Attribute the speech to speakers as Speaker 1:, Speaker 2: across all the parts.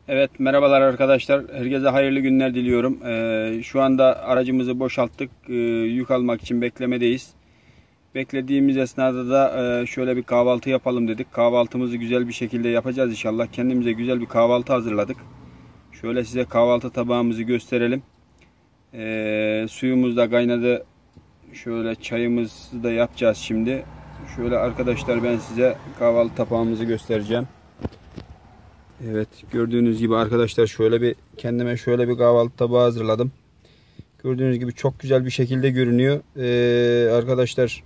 Speaker 1: Evet, merhabalar arkadaşlar. Herkese hayırlı günler diliyorum. Şu anda aracımızı boşalttık. Yük almak için beklemedeyiz. Beklediğimiz esnada da şöyle bir kahvaltı yapalım dedik. Kahvaltımızı güzel bir şekilde yapacağız inşallah. Kendimize güzel bir kahvaltı hazırladık. Şöyle size kahvaltı tabağımızı gösterelim. Suyumuz da kaynadı. Şöyle çayımızı da yapacağız şimdi. Şöyle arkadaşlar, ben size kahvaltı tabağımızı göstereceğim. Evet, gördüğünüz gibi arkadaşlar kendime şöyle bir kahvaltı tabağı hazırladım. Gördüğünüz gibi çok güzel bir şekilde görünüyor. Arkadaşlar,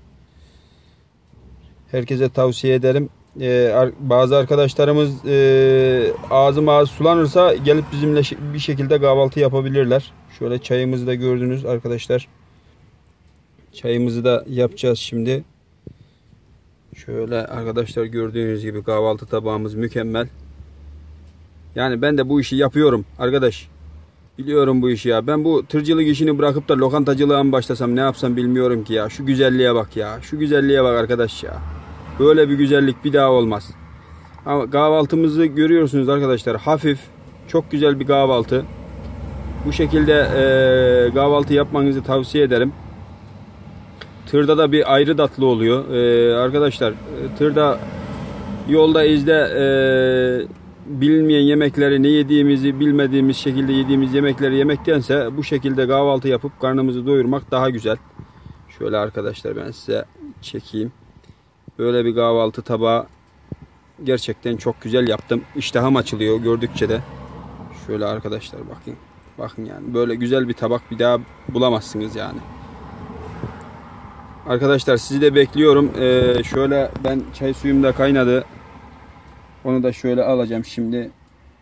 Speaker 1: herkese tavsiye ederim. Bazı arkadaşlarımız ağzı sulanırsa gelip bizimle bir şekilde kahvaltı yapabilirler. Şöyle çayımızı da gördünüz arkadaşlar. Çayımızı da yapacağız şimdi. Şöyle arkadaşlar, gördüğünüz gibi kahvaltı tabağımız mükemmel. Yani ben de bu işi yapıyorum arkadaş. Biliyorum bu işi ya. Ben bu tırcılık işini bırakıp da lokantacılığa mı başlasam, ne yapsam bilmiyorum ki ya. Şu güzelliğe bak ya. Şu güzelliğe bak arkadaş ya. Böyle bir güzellik bir daha olmaz. Ama kahvaltımızı görüyorsunuz arkadaşlar. Hafif, çok güzel bir kahvaltı. Bu şekilde kahvaltı yapmanızı tavsiye ederim. Tırda da bir ayrı tatlı oluyor. Arkadaşlar, tırda yolda bilinmeyen yemekleri, ne yediğimizi bilmediğimiz şekilde yediğimiz yemekleri yemektense bu şekilde kahvaltı yapıp karnımızı doyurmak daha güzel. Şöyle arkadaşlar, ben size çekeyim. Böyle bir kahvaltı tabağı gerçekten çok güzel yaptım. İştahım açılıyor gördükçe de. Şöyle arkadaşlar, bakın. Bakın yani, böyle güzel bir tabak bir daha bulamazsınız yani. Arkadaşlar, sizi de bekliyorum. Şöyle ben çay suyum da kaynadı. Onu da şöyle alacağım şimdi.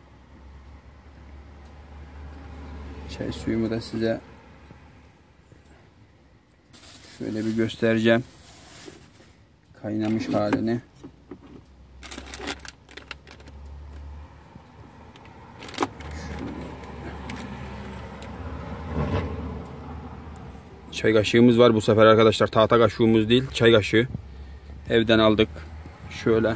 Speaker 1: Çay suyumu da size şöyle bir göstereceğim. Kaynamış halini. Çay kaşığımız var bu sefer arkadaşlar. Tahta kaşığımız değil, çay kaşığı. Evden aldık. Şöyle.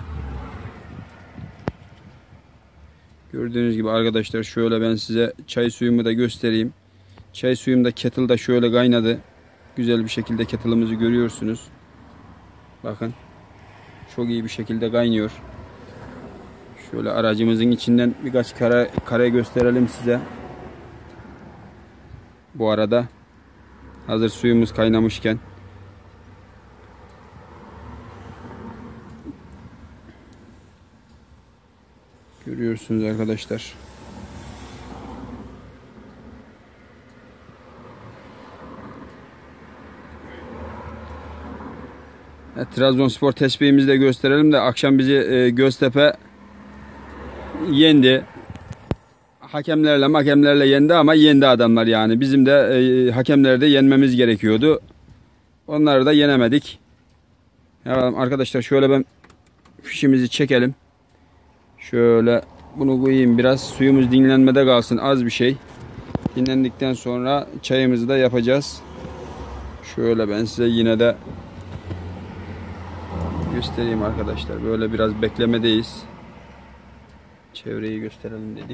Speaker 1: Gördüğünüz gibi arkadaşlar, şöyle ben size çay suyumu da göstereyim. Çay suyum da kettle'da şöyle kaynadı. Güzel bir şekilde kettle'ımızı görüyorsunuz. Bakın. Çok iyi bir şekilde kaynıyor. Şöyle aracımızın içinden birkaç kare gösterelim size. Bu arada hazır suyumuz kaynamışken. Görüyorsunuz arkadaşlar. Evet, Trabzonspor tesbihimizi de gösterelim de akşam bizi Göztepe yendi. Hakemlerle yendi ama yendi adamlar yani. Bizim de hakemleri de yenmemiz gerekiyordu. Onları da yenemedik. Ya arkadaşlar, şöyle ben fişimizi çekelim. Şöyle bunu koyayım biraz. Suyumuz dinlenmede kalsın, az bir şey. Dinlendikten sonra çayımızı da yapacağız. Şöyle ben size yine de göstereyim arkadaşlar. Böyle biraz beklemedeyiz. Çevreyi gösterelim dedik.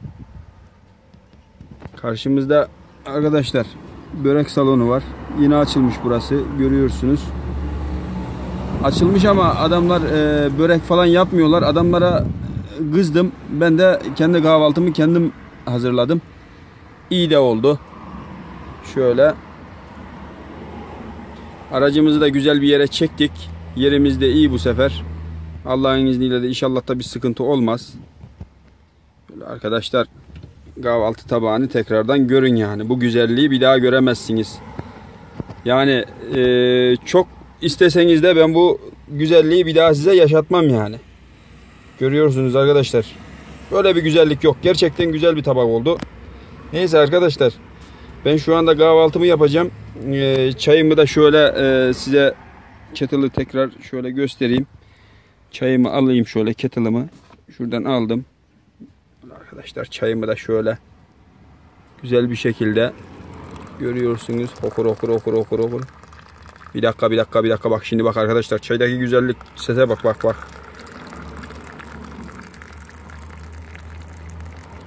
Speaker 1: Karşımızda arkadaşlar börek salonu var. Yine açılmış burası. Görüyorsunuz. Açılmış ama adamlar börek falan yapmıyorlar. Adamlara kızdım. Ben de kendi kahvaltımı kendim hazırladım. İyi de oldu. Şöyle. Aracımızı da güzel bir yere çektik. Yerimiz de iyi bu sefer. Allah'ın izniyle de inşallah da bir sıkıntı olmaz. Böyle arkadaşlar, kahvaltı tabağını tekrardan görün yani. Bu güzelliği bir daha göremezsiniz. Yani çok isteseniz de ben bu güzelliği bir daha size yaşatmam yani. Görüyorsunuz arkadaşlar. Böyle bir güzellik yok. Gerçekten güzel bir tabak oldu. Neyse arkadaşlar, ben şu anda kahvaltımı yapacağım. Çayımı da şöyle size kettle'ı tekrar şöyle göstereyim. Çayımı alayım, şöyle kettle'ımı şuradan aldım. Arkadaşlar, çayımı da şöyle güzel bir şekilde görüyorsunuz. Okur okur okur okur okur. Bir dakika bak şimdi, bak arkadaşlar, çaydaki güzellik, sese bak.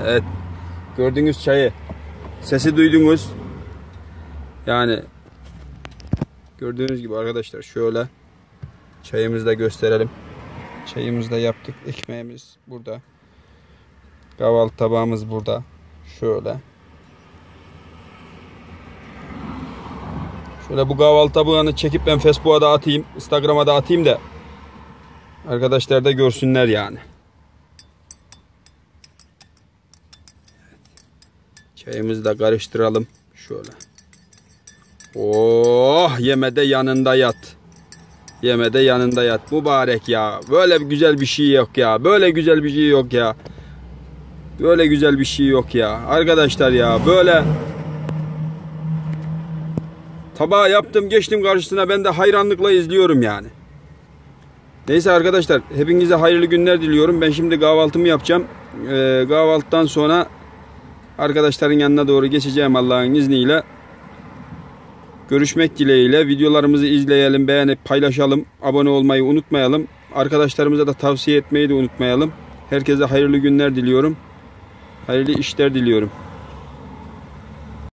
Speaker 1: Evet. Gördüğünüz çayı. Sesi duydunuz. Yani gördüğünüz gibi arkadaşlar şöyle çayımızı da gösterelim. Çayımızı da yaptık. Ekmeğimiz burada. Kahvaltı tabağımız burada. Şöyle. Şöyle bu kahvaltı tabağını çekip ben Facebook'a da atayım. Instagram'a da atayım da arkadaşlar da görsünler yani. Çayımızı da karıştıralım. Şöyle. Oh, yemede yanında yat. Yemede yanında yat. Mübarek ya. Böyle güzel bir şey yok ya. Böyle güzel bir şey yok ya. Böyle güzel bir şey yok ya. Arkadaşlar ya böyle tabağı yaptım geçtim karşısına, ben de hayranlıkla izliyorum yani. Neyse arkadaşlar, hepinize hayırlı günler diliyorum. Ben şimdi kahvaltımı yapacağım. Kahvaltıdan sonra arkadaşların yanına doğru geçeceğim Allah'ın izniyle. Görüşmek dileğiyle. Videolarımızı izleyelim, beğenip paylaşalım. Abone olmayı unutmayalım. Arkadaşlarımıza da tavsiye etmeyi de unutmayalım. Herkese hayırlı günler diliyorum. Hayırlı işler diliyorum.